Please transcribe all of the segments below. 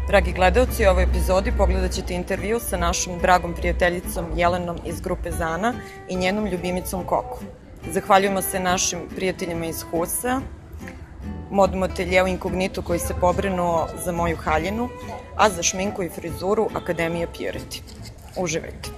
Dragi gledalci, u ovoj epizodi pogledat ćete intervju sa našom dragom prijateljicom Jelenom iz grupe Zana i njenom ljubimicom Koko. Zahvaljujemo se našim prijateljima iz Husa, modnom ateljeu Inkognito koji se pobrinuo za moju haljinu, a za šminku i frizuru Akademija Purity. Uživajte!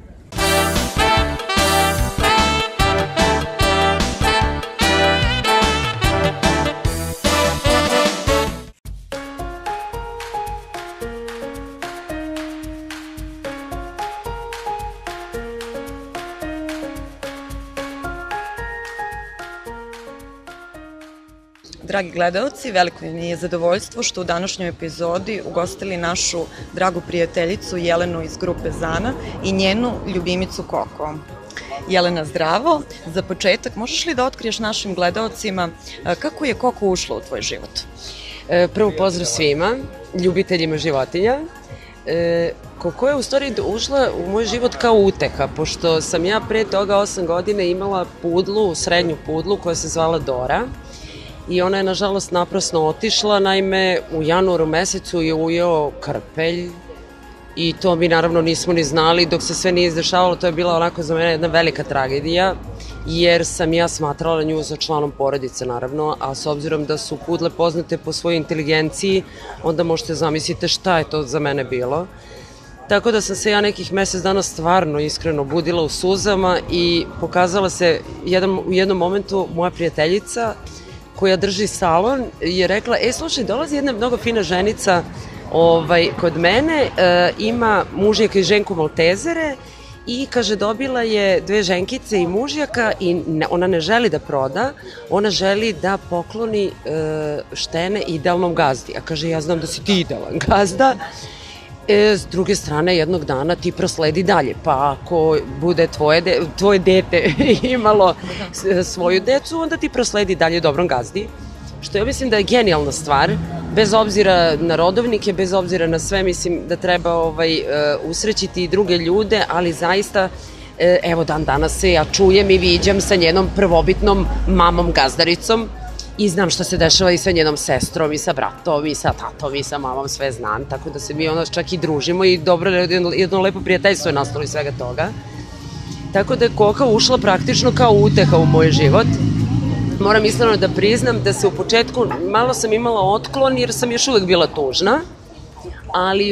Dragi gledalci, veliko mi je zadovoljstvo što u današnjoj epizodi ugostili našu dragu prijateljicu Jelenu iz grupe Zana i njenu ljubimicu Koko. Jelena, zdravo. Za početak, možeš li da otkriješ našim gledalcima kako je Koko ušla u tvoj život? Prvo pozdrav svima, ljubiteljima životinja. Koko je u stvari ušla u moj život kao uteha, pošto sam ja pre toga 8 godina imala pudlu, srednju pudlu koja se zvala Dora. I ona je, nažalost, naprasno otišla, naime, u januaru mesecu je ujeo krpelj i to mi naravno nismo ni znali, dok se sve nije izdešavalo, to je bila onako za mene jedna velika tragedija, jer sam ja smatrala nju za članom porodice, naravno, a s obzirom da su pudle poznate po svojoj inteligenciji, onda možete zamislite šta je to za mene bilo. Tako da sam se ja nekih mesec dana stvarno iskreno budila u suzama i pokazala se u jednom momentu moja prijateljica koja drži salon, je rekla, slušaj, dolazi jedna mnogo fina ženica kod mene, ima mužjaka i ženku Maltezere i, kaže, dobila je 2 ženkice i mužjaka i ona ne želi da proda, ona želi da pokloni štene idealnom gazdi. A kaže, ja znam da si ti idealan gazda. S druge strane, jednog dana ti prosledi dalje, pa ako bude tvoje dete imalo svoju decu, onda ti prosledi dalje dobrom gazdi, što ja mislim da je genijalna stvar, bez obzira na rodovnike, bez obzira na sve, mislim da treba usrećiti i druge ljude, ali zaista, evo dan danas se ja čujem i viđam sa njenom prvobitnom mamom gazdaricom, i znam šta se dešava i sa njenom sestrom, i sa bratom, i sa tatom, i sa mamom, sve znam, tako da se mi onda čak i družimo i dobro, jedno lepo prijateljstvo je nastalo iz svega toga. Tako da je Koka ušla praktično kao uteha u moj život. Moram iskreno da priznam da se u početku malo sam imala otklon jer sam još uvek bila tužna, ali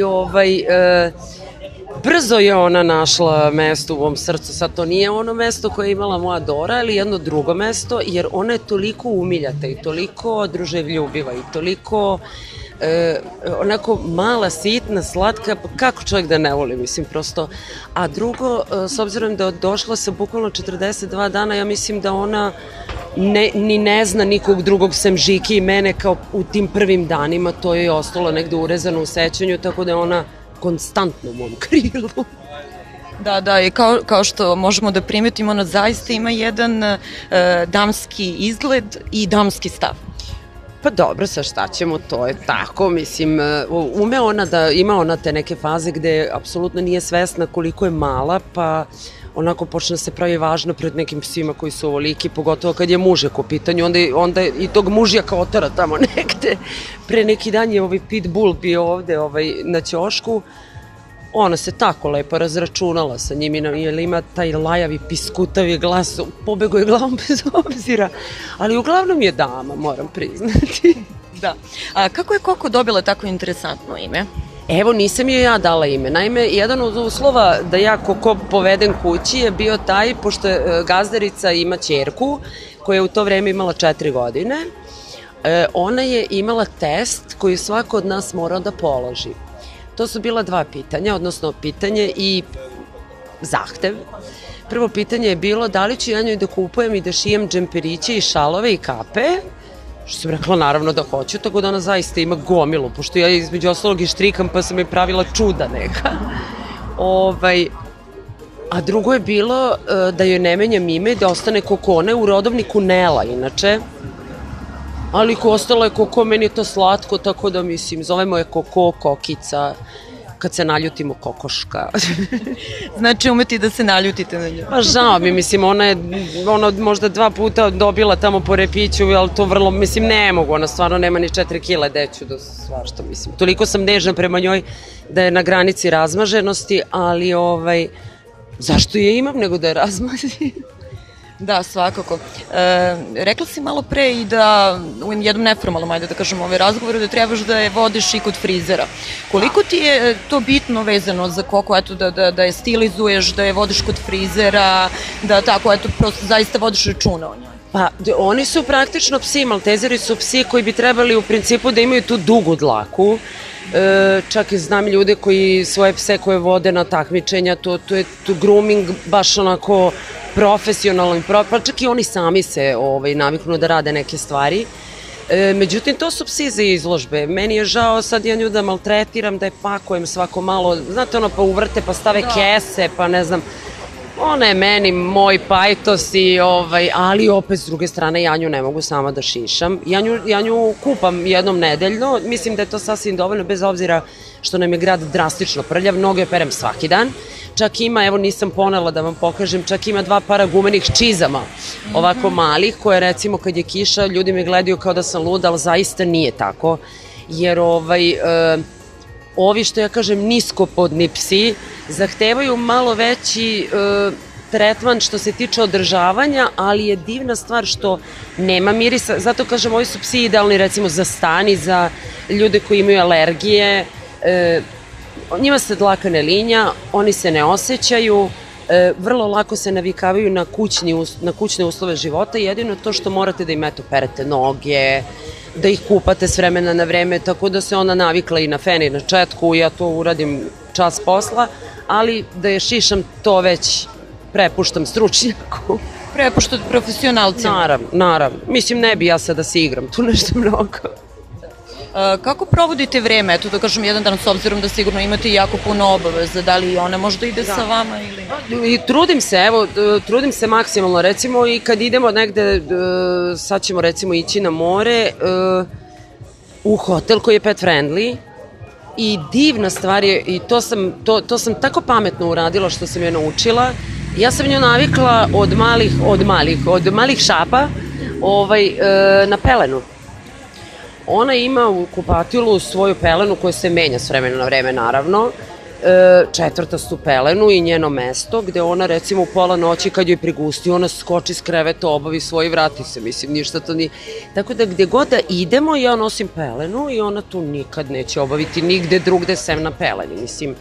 brzo je ona našla mesto u ovom srcu. Sad to nije ono mesto koje je imala moja Dora, ali jedno drugo mesto, jer ona je toliko umiljata i toliko druželjubiva i toliko onako mala, sitna, slatka, kako čovjek da ne voli, mislim, prosto. A drugo, s obzirom da je došla sa bukvalno 42 dana, ja mislim da ona ni ne zna nikog drugog sem Žike i mene kao u tim prvim danima, to je ostalo negde urezano u sećanju, tako da je ona konstantno u mom krilu. Da, i kao što možemo da primetimo, ona zaista ima jedan damski izgled i damski stav. Pa dobro, sa šta ćemo, to je tako, mislim, ima ona te neke faze gde apsolutno nije svesna koliko je mala, pa onako počne se pravi važno pred nekim psima koji su ovoliki, pogotovo kad je mužjak u pitanju, onda i tog mužjaka otara tamo negde. Pre neki dan je pitbull bio ovde na ćošku, ona se tako lepo razračunala sa njim, jer ima taj lajavi, piskutavi glas, pobego je glavom bez obzira, ali uglavnom je dama, moram priznati. Da. A kako je Koko dobila tako interesantno ime? Evo, nisam joj ja dala ime. Naime, jedan od uslova da ja Koko povedem kući je bio taj, pošto gazdarica ima ćerku koja je u to vreme imala 4 godine, ona je imala test koji svako od nas morao da položi. To su bila 2 pitanja, odnosno pitanje i zahtev. Prvo pitanje je bilo da li ću ja njoj da kupujem i da šijem džemperiće i šalove i kape, što sam rekla naravno da hoću, tako da ona zaista ima gomilu, pošto ja između ostalog i štrikam pa sam joj pravila čuda neka. A drugo je bilo da joj ne menjam ime i da ostane Kokone u rodovniku Nela, inače. Ali ostalo je Koko, meni je to slatko, tako da mislim, zovemo je Koko, Kokica, kad se naljutimo kokoška. Znači umeti da se naljutite na nju. Pa žao mi, mislim, ona je možda 2 puta dobila tamo po repiću, ali to vrlo, mislim, ne mogu, ona stvarno nema ni 4 kila deću do svašta, mislim. Toliko sam nežna prema njoj da je na granici razmaženosti, ali zašto je imam nego da je razmažem? Da, svakako. Rekla si malo pre i da u jednom neformalnom, ajde da kažem, razgovoru, da trebaš da je vodiš i kod frizera. Koliko ti je to bitno vezano za Koko, eto, da je stilizuješ, da je vodiš kod frizera, da tako, eto, prosto zaista vodiš računa o njoj? Pa, oni su praktično psi, maltezeri su psi koji bi trebali u principu da imaju tu dugu dlaku. Čak i znam ljude koji svoje pse koje vode na takmičenja, to je grooming baš onako profesionalno, pa čak i oni sami se naviknu da rade neke stvari. Međutim, to su psi za izložbe. Meni je žao sad ja nju da maltretiram, da je pakujem svako malo, znate pa uvrte, pa stave kese, pa ne znam. Ona je meni moj pajtos ali opet s druge strane ja nju ne mogu sama da šišam. Ja nju kupam jednom nedeljno, mislim da je to sasvim dovoljno bez obzira što nam je grad drastično prljav, noge perem svaki dan. Čak ima, evo nisam ponela da vam pokažem, čak ima 2 para gumenih čizama, ovako malih, koje recimo kad je kiša ljudi me gledaju kao da sam luda, ali zaista nije tako. Jer ovi što ja kažem niskopodni psi zahtevaju malo veći tretman što se tiče održavanja, ali je divna stvar što nema mirisa, zato kažem ovi su psi idealni recimo za stan i za ljude koji imaju alergije, njima se dlaka ne linja, oni se ne osjećaju, vrlo lako se navikavaju na kućne uslove života, jedino to što morate da im perete noge, da ih kupate s vremena na vreme, tako da se ona navikla i na fen i na četku, ja to uradim čas posla, ali da je šišam to već prepuštam stručnjaku. Prepuštam profesionalcima. Naravno. Mislim, ne bi ja sad da se igram tu nešto mnogo. Kako provodite vreme, eto da kažem jedan dan, s obzirom da sigurno imate jako puno obaveza, da li ona možda ide sa vama ili... I trudim se maksimalno, recimo i kad idemo negde, sad ćemo recimo ići na more, u hotel koji je pet friendly i divna stvar je, i to sam tako pametno uradila što sam je naučila, ja sam nju navikla od malih šapa na pelenu. Ona ima u kupatilu svoju pelenu koja se menja s vremena na vreme, naravno, 4. pelenu i njeno mesto, gde ona recimo u pola noći kad joj prigusti, ona skoči s kreveta, obavi svoj i vrati se, mislim, ništa to nije. Tako da gde god da idemo, ja nosim pelenu i ona tu nikad neće obaviti nigde drugde sem na peleni, mislim.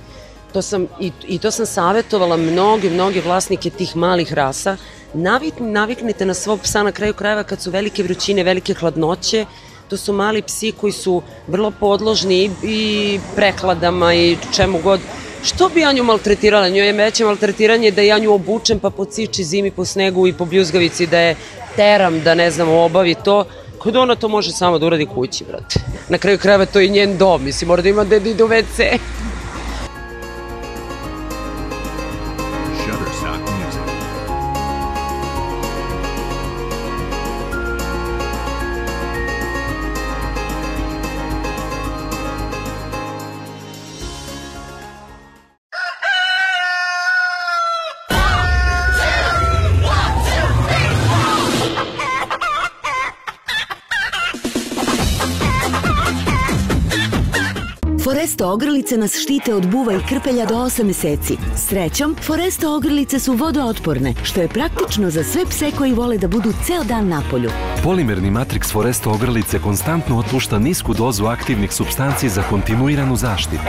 To sam savjetovala mnoge vlasnike tih malih rasa, naviknite na svog psa na kraju krajeva kad su velike vrućine, velike hladnoće. To su mali psi koji su vrlo podložni i prekladama i čemu god. Što bi ja nju maltretirala? Njoj je veće maltretiranje da ja nju obučem pa po ciči zimi, po snegu i po bljuzgavici, da je teram da ne znam obavi to. Kod ona to može samo da uradi kući, brate. Na kraju krajeva to je njen dom, mislim, mora da ima da ide u WC. Foresto ogrlice nas štite od buva i krpelja do 8 meseci. Srećom, Foresto ogrlice su vodootporne, što je praktično za sve pse koji vole da budu ceo dan napolju. Polimerni matriks Foresto ogrlice konstantno otpušta nisku dozu aktivnih supstanci za kontinuiranu zaštitu.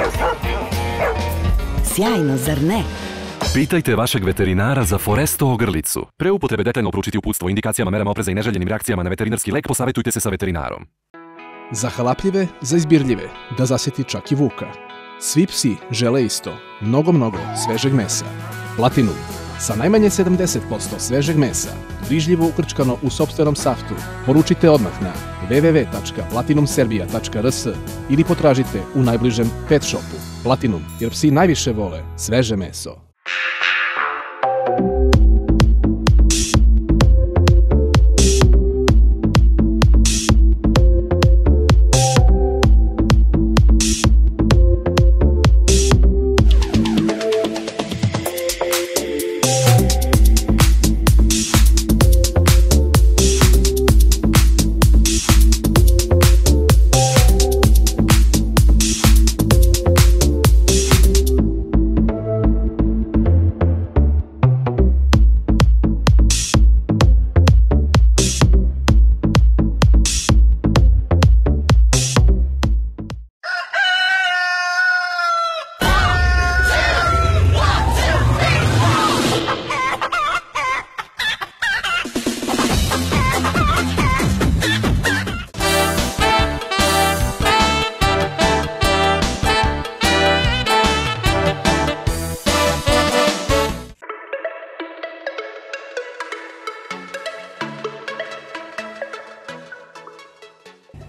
Sjajno, zar ne? Pitajte vašeg veterinara za Foresto ogrlicu. Pre upotrebe detaljno proučiti uputstvo o indikacijama, merama opreza i neželjenim reakcijama na veterinarski lek, posavetujte se sa veterinarom. Za halapljive, za izbirljive, da zasjeti čak i vuka. Svi psi žele isto, mnogo svežeg mesa. Platinum, sa najmanje 70% svežeg mesa, brižljivo ukrčkano u sopstvenom saftu. Poručite odmah na www.platinumserbia.rs ili potražite u najbližem pet shopu. Platinum, jer psi najviše vole sveže meso.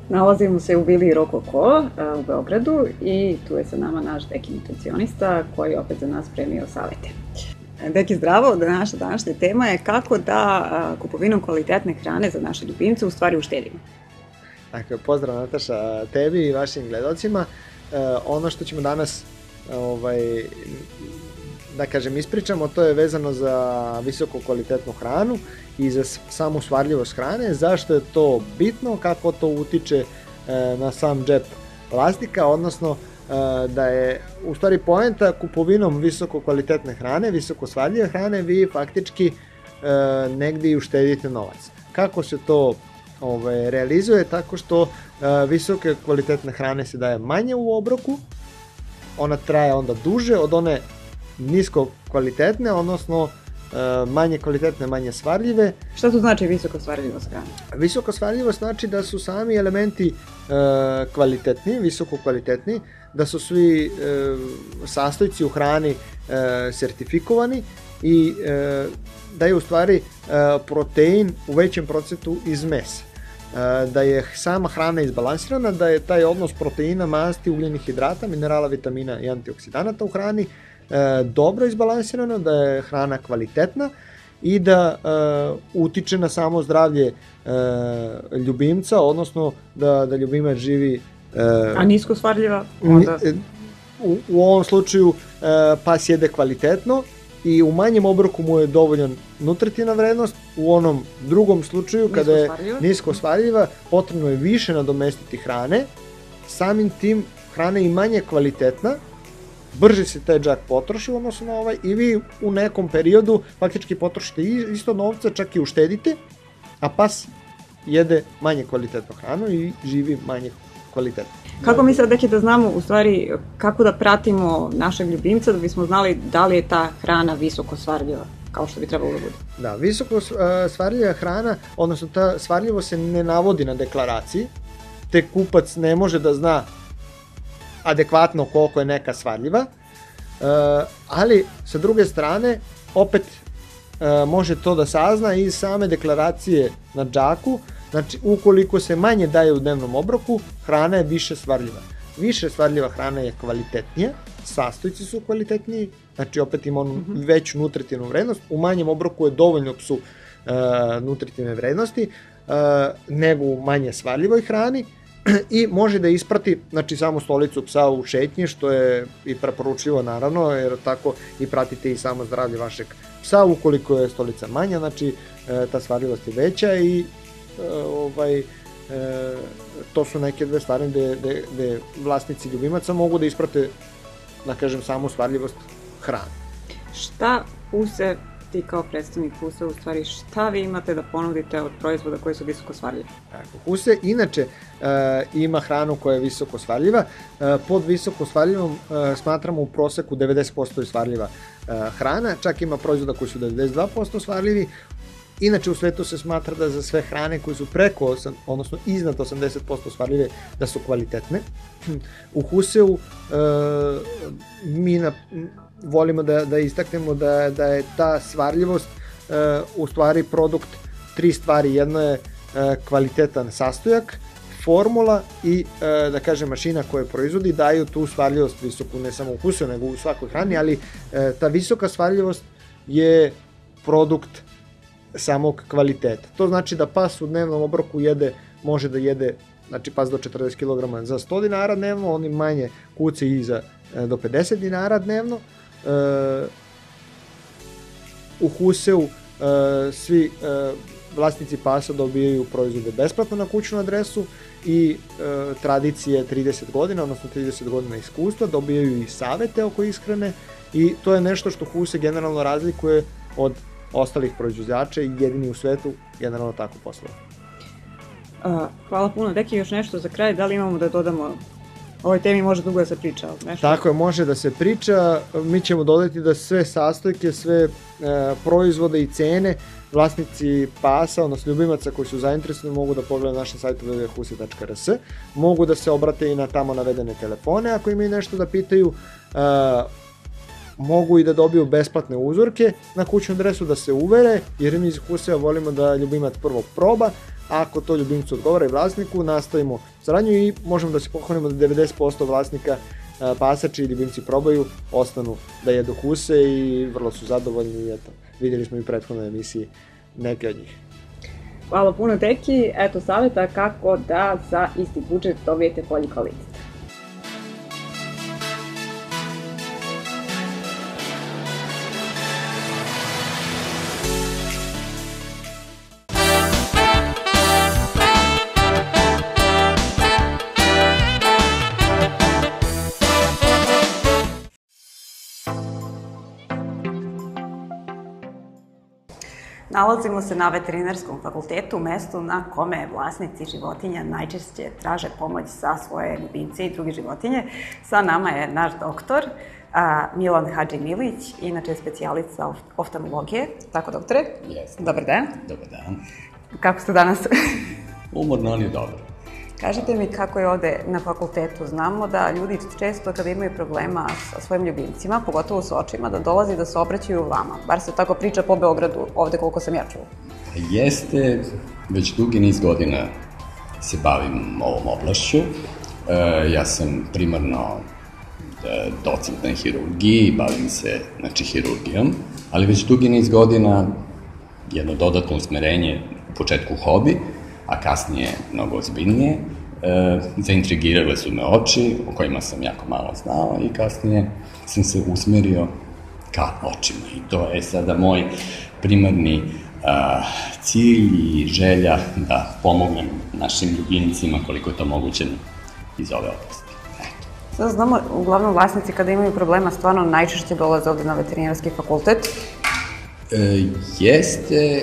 Nalazimo se u Vili Rokoko u Beogradu i tu je sa nama naš Deki nutricionista koji je opet za nas spremio savete. Deki, zdravo, naša današnja tema je kako da kupovinom kvalitetne hrane za naše ljubimce u stvari uštedimo. Dakle, pozdrav Nataša tebi i vašim gledalcima. Ono što ćemo danas da kažem ispričamo, to je vezano za visoko kvalitetnu hranu i za samu svarljivost hrane, zašto je to bitno, kako to utiče na sam džep vlasnika, odnosno da je u stvari poenta kupovinom visoko kvalitetne hrane, visoko svarljive hrane, vi faktički negdje i uštedite novac. Kako se to realizuje? Tako što visoke kvalitetne hrane se daje manje u obroku, ona traje onda duže od one nisko kvalitetne, odnosno manje kvalitetne, manje svarljive. Šta to znači visoko svarljivost hrane? Visoko svarljivost znači da su sami elementi kvalitetni, visoko kvalitetni, da su svi sastojci u hrani sertifikovani i da je u stvari protein u većem procentu iz mesa. Da je sama hrana izbalansirana, da je taj odnos proteina, masti, ugljenih hidrata, minerala, vitamina i antioksidanata u hrani dobro izbalansirano, da je hrana kvalitetna i da utiče na samo zdravlje ljubimca, odnosno da ljubimac živi... A nisko svarljiva? U ovom slučaju pas jede kvalitetno i u manjem obroku mu je dovoljan nutritivna vrednost, u onom drugom slučaju kada je nisko svarljiva potrebno je više nadomestiti hrane, samim tim hrana je i manje kvalitetna, brže se taj džak potroši u odnosu na ovaj i vi u nekom periodu faktički potrošite isto novca, čak i uštedite, a pas jede manje kvalitetnu hranu i živi manje kvalitetno. Kako mi sad da znamo u stvari kako da pratimo našeg ljubimca da bismo znali da li je ta hrana visoko svarljiva kao što bi trebalo da bude? Da, visoko svarljiva hrana, odnosno ta svarljivo se ne navodi na deklaraciji, te kupac ne može da zna adekvatno koliko je neka svarljiva, ali sa druge strane opet može to da sazna iz same deklaracije na džaku. Znači, ukoliko se manje daje u dnevnom obroku, hrana je više svarljiva. Više svarljiva hrana je kvalitetnija, sastojci su kvalitetniji, znači opet ima veću nutritivnu vrednost, u manjem obroku je dovoljno psu nutritivne vrednosti nego u manje svarljivoj hrani i može da isprati samu stolicu psa u šetnji, što je i preporučljivo naravno, jer tako i pratite i samo zdravlje vašeg psa. Ukoliko je stolica manja, znači ta svarljivost je veća i to su neke dve stvari gde vlasnici ljubimaca mogu da isprate, da kažem, samu svarljivost hrane. Šta Huse, ti kao predstavnik Huse, u stvari šta vi imate da ponudite od proizvoda koji su visoko svarljivi? Huse inače ima hranu koja je visoko svarljiva. Pod visoko svarljivom smatramo u proseku 90% je svarljiva hrana, čak ima proizvoda koji su 92% svarljivi. Inače u svetu se smatra da za sve hrane koje su preko, odnosno iznad 80% svarljive, da su kvalitetne. U Huseu mi volimo da istaknemo da je ta svarljivost u stvari produkt tri stvari. Jedno je kvalitetan sastojak, formula i da kažem mašina koja proizvodi daju tu svarljivost visoku, ne samo u Huseu nego u svakoj hrani, ali ta visoka svarljivost je produkt samog kvaliteta. To znači da pas u dnevnom obroku može da jede, znači pas do 40 kg za 100 dinara dnevno, oni manje kuce i do 50 dinara dnevno. U Huseu svi vlasnici pasa dobijaju proizvode besplatno na kućnu adresu i tradicije 30 godina, odnosno 30 godina iskustva, dobijaju i savete oko ishrane i to je nešto što Huse generalno razlikuje od ostalih proizvođača i jedini u svetu generalno tako poslova. Hvala puno. Deki, još nešto za kraj, da li imamo da dodamo? Ovoj temi može dugo da se priča. Tako je, može da se priča. Mi ćemo dodati da sve sastojke, sve proizvode i cene vlasnici pasa, odnosno ljubimaca koji su zainteresovani mogu da pogledaju na našem sajtu www.huse.rs, mogu da se obrate i na tamo navedene telefone ako imaju nešto da pitaju. mogu i da dobiju besplatne uzorke na kućnu adresu, da se uvere, jer mi iz Huseva volimo da ljubimac prvo proba, a ako to ljubimcu odgovara i vlasniku, nastavimo saradnju i možemo da se pohvalimo da 90% vlasnika pasači i ljubimci probaju, ostanu da jedu huse i vrlo su zadovoljni i eto, vidjeli smo i u prethodnoj emisiji neke od njih. Hvala puno, Teki. Eto savjeta kako da za isti budžet dobijete bolji kvalitet. Nalazimo se na Veterinarskom fakultetu, mestu na kome vlasnici životinja najčešće traže pomoć za svoje ljubimce i druge životinje. Sa nama je naš doktor Milan Hadžimilić, inače specijalica oftalmologije. Tako, doktore? Jeste. Dobar dan. Dobar dan. Kako ste danas? Umorno, ali dobro. Kažite mi kako je ovde na fakultetu. Znamo da ljudi često kada imaju problema sa svojim ljubimcima, pogotovo sa očima, da dolazi da se obraćaju vama. Bar se tako priča po Beogradu, ovde koliko sam ja čula. Jeste, već dugi niz godina se bavim ovom oblašću. Ja sam primarno docent na hirurgiji, bavim se hirurgijom, ali već dugi niz godina jedno dodatno usmerenje, u početku hobi, a kasnije mnogo ozbiljnije. Zaintrigirale su me oči, o kojima sam jako malo znao i kasnije sam se usmerio ka očima. I to je sada moj primarni cilj i želja da pomognem našim ljubimcima koliko je to moguće iz ove oblasti. Sada znamo, uglavnom vlasnici kada imaju problema stvarno najčešće dolaze ovde na Veterinarski fakultet. Jeste,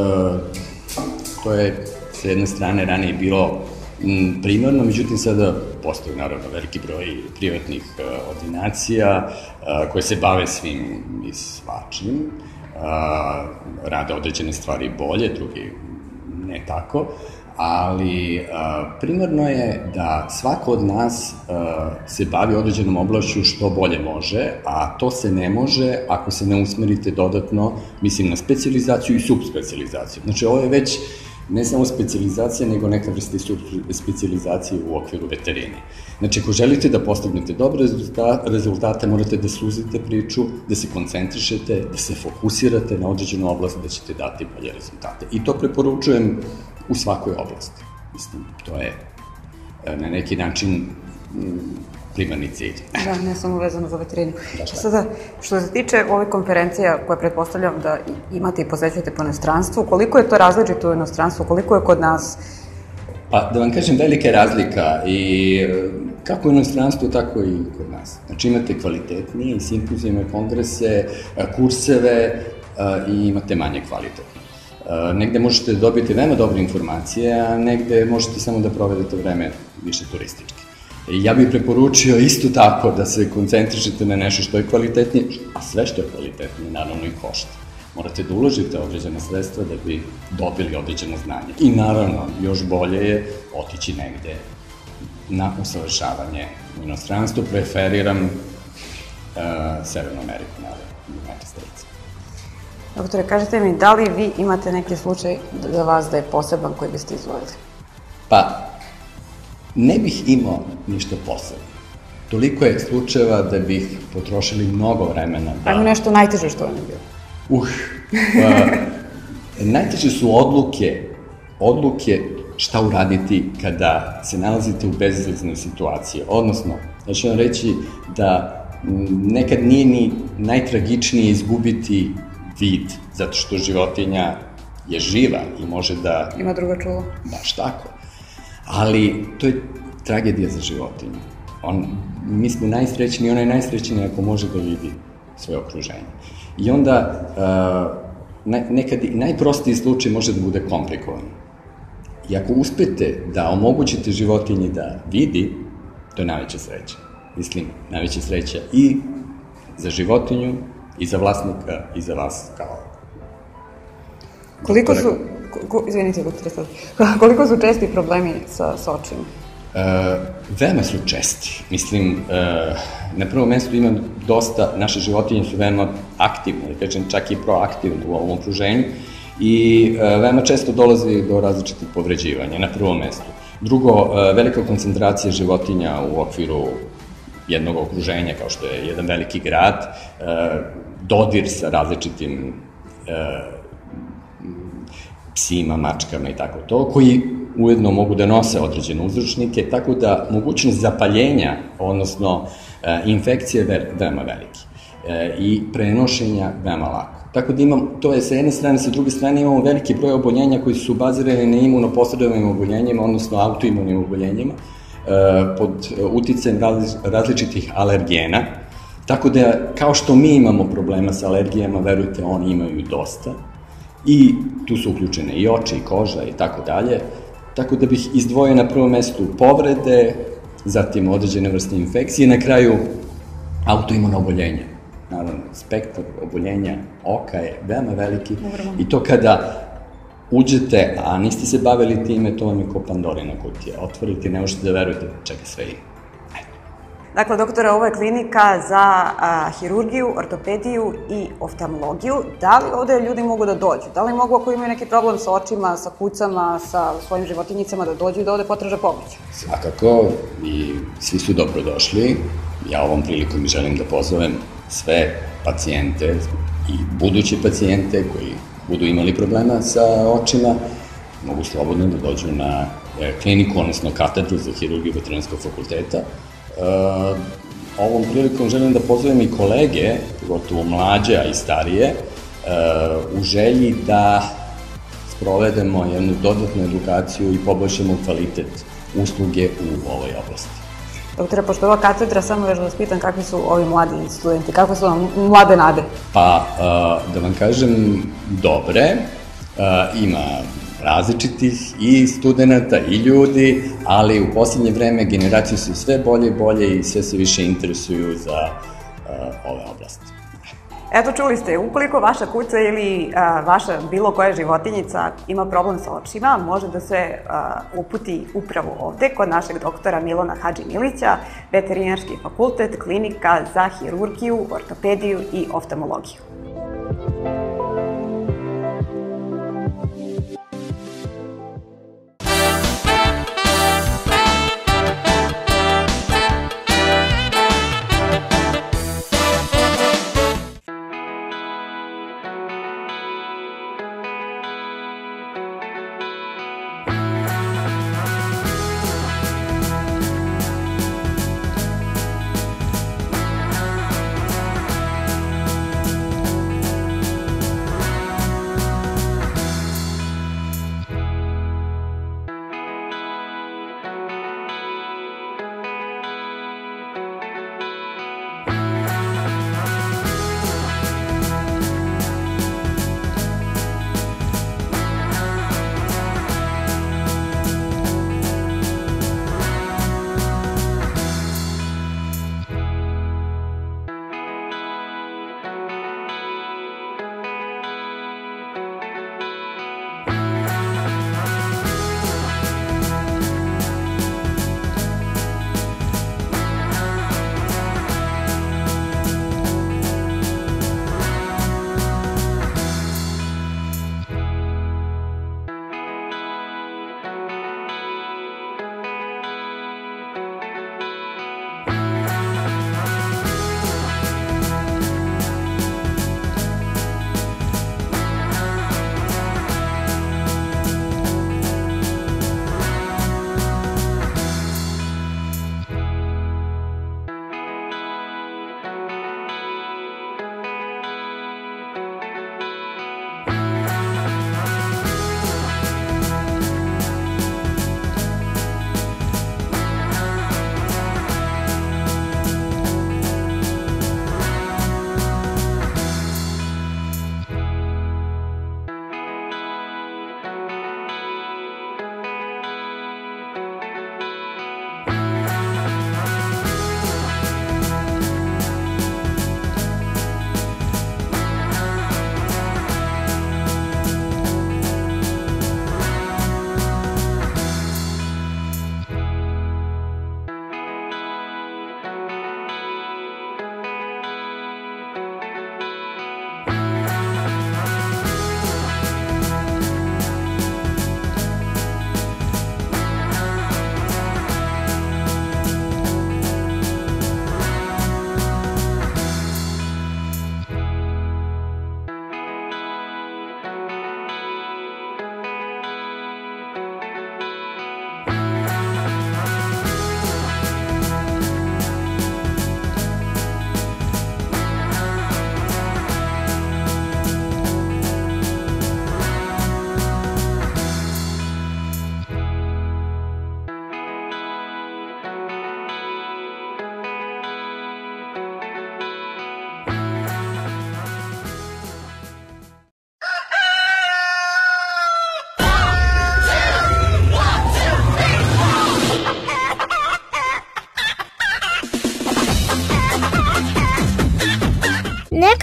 to je s jedne strane ranije bilo primarno, međutim sada postoji naravno veliki broj privatnih ordinacija koje se bave svim i svačim, rade određene stvari bolje, drugi ne tako, ali primarno je da svako od nas se bavi određenom oblašću što bolje može, a to se ne može ako se ne usmerite dodatno, mislim na specijalizaciju i subspecijalizaciju. Znači ovo je već ne samo specijalizacija, nego neka vrsta specijalizacije u okviru veterine. Znači, ako želite da postignete dobre rezultate, morate da suzite priču, da se koncentrišete, da se fokusirate na određenu oblast, da ćete dati bolje rezultate. I to preporučujem u svakoj oblasti. Mislim, to je na neki način primarni cilj. Da, ne samo vezano za veterinu. Sada, što se tiče ove konferencija koje pretpostavljam da imate i posećujete po inostranstvu, koliko je to različito u inostranstvu, koliko je kod nas? Pa, da vam kažem, velika je razlika i kako u inostranstvu, tako i kod nas. Znači, imate kvalitetnije i simpozijeme, kongrese, kurseve i imate manje kvalitetne. Negde možete dobiti veoma dobre informacije, a negde možete samo da provedete vreme više turistički. Ja bih preporučio isto tako da se koncentrišete na nešto što je kvalitetnije, a sve što je kvalitetnije naravno i košta. Morate da uložite određene sredstva da bi dobili određeno znanje. I naravno, još bolje je otići negde na usavršavanje u inostranstvu. Preferiram Severnu Ameriku, naravno, United States. Doktore, kažete mi, da li vi imate neki slučaj za vas da je poseban koji biste izvojili? Pa, ne bih imao ništa posebno. Toliko je slučajeva da bih potrošili mnogo vremena da... Ajmo nešto najteže što vam je bilo. Najteže su odluke šta uraditi kada se nalazite u bezizlaznoj situaciji. Odnosno, ja ću vam reći da nekad nije ni najtragičnije izgubiti vid, zato što životinja je živa i može da... Ima druga čula. Baš tako. Ali to je tragedija za životinju. Mi smo najsrećniji, ona je najsrećnija ako može da vidi svoje okruženje. I onda nekad najprostiji slučaj može da bude komplikovan. I ako uspete da omogućite životinji da vidi, to je najveća sreća. Mislim, najveća sreća i za životinju, i za vlasnika, i za vas kao... Koliko su... Izvinite, koliko su česti problemi sa očima? Veoma su česti. Mislim, na prvom mestu ima dosta, naše životinje su veoma aktivne, da kažem čak i proaktivne u ovom okruženju i veoma često dolazi do različitih povređivanja, na prvom mestu. Drugo, velika koncentracija životinja u okviru jednog okruženja, kao što je jedan veliki grad, dodir sa različitim psima, mačkama i tako to, koji ujedno mogu da nose određene uzročnike, tako da mogućnost zapaljenja, odnosno infekcije je veoma veliki i prenošenja veoma lako. Tako da to je sa jedne strane, sa druge strane imamo veliki broj oboljenja koji su bazirani na imunoposredovanim oboljenjima, odnosno autoimunim oboljenjima, pod uticajem različitih alergena, tako da kao što mi imamo problema sa alergijama, verujte, oni imaju dosta i tu su uključene i oči, i koža i tako dalje, tako da bih izdvojio na prvom mestu povrede, zatim određene vrste infekcije, na kraju autoimuna oboljenja. Naravno, spektar oboljenja oka je veoma veliki i to kada uđete, a niste se bavili time, to vam je ko Pandorina kutija. Otvorite i ne možete da verujete čega sve ima. Dakle, doktore, ovo je klinika za hirurgiju, ortopediju i oftalmologiju. Da li ovde ljudi mogu da dođu? Da li mogu, ako imaju neki problem sa očima, sa kucama, sa svojim životinjicama, da dođu i da ovde potraže pomoć? Svakako, i svi su dobrodošli. Ja ovom prilikom želim da pozovem sve pacijente i buduće pacijente koji budu imali problema sa očima, mogu slobodno da dođu na kliniku, odnosno katedru za hirurgiju Veterinarskog fakulteta. Ovom prilikom želim da pozovem i kolege, pogotovo mlađe, a i starije, u želji da sprovedemo jednu dodatnu edukaciju i poboljšamo kvalitet usluge u ovoj oblasti. Doktore, pošto je ova katedra, samo još da vas pitam kakvi su ovi mladi studenti, kakve su vam mlade nade? Pa, da vam kažem, dobre, ima različitih i studenta i ljudi, ali u posljednje vreme generacije su sve bolje i bolje i sve se više interesuju za ove oblasti. Eto, čuli ste, ukoliko vaša kuca ili vaša bilo koja životinjica ima problem sa očima, može da se uputi upravo ovde, kod našeg doktora Milona Hadžimilića, Veterinarski fakultet, klinika za hirurgiju, ortopediju i oftalmologiju.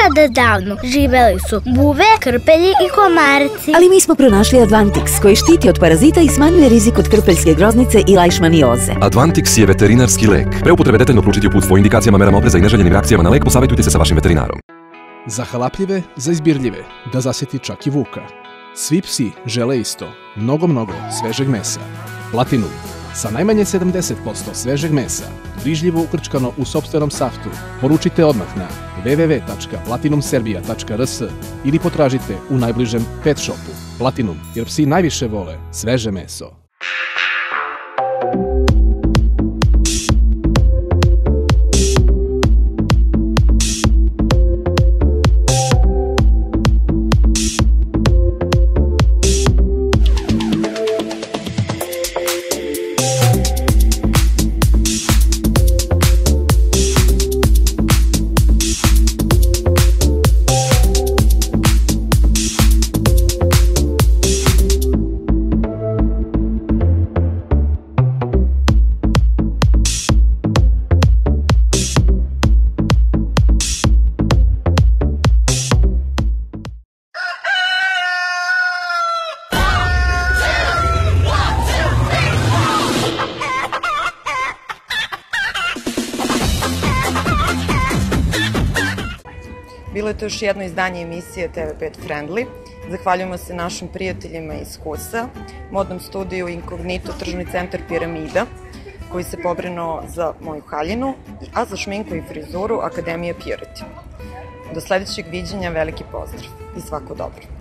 Nekada davno živeli su buve, krpelji i komarci. Ali mi smo pronašli Advantix koji štiti od parazita i smanjuje rizik od krpeljske groznice i lajšmanioze. Advantix je veterinarski lek. Pre upotrebe detaljno proučiti uputstvo o indikacijama, merama opreza i neželjenim reakcijama na lek, posavitujte se sa vašim veterinarom. Za halapljive, za izbirljive, da zasjeti čak i vuka. Svi psi žele isto, mnogo svežeg mesa. Platinum, sa najmanje 70% svežeg mesa, brižljivo ukrčkano u sopstvenom saftu. Poručite odmah na www.platinumserbia.rs ili potražite u najbližem pet shopu. Platinum, jer psi najviše vole sveže meso. Bilo je to još jedno izdanje emisije TV5 Friendly. Zahvaljujemo se našim prijateljima iz HUS-a, modnom studiju Inkognito, tržni centar Piramida, koji se pobrinuo za moju haljinu, a za šminku i frizuru Akademija Purity. Do sledećeg viđenja veliki pozdrav i svako dobro.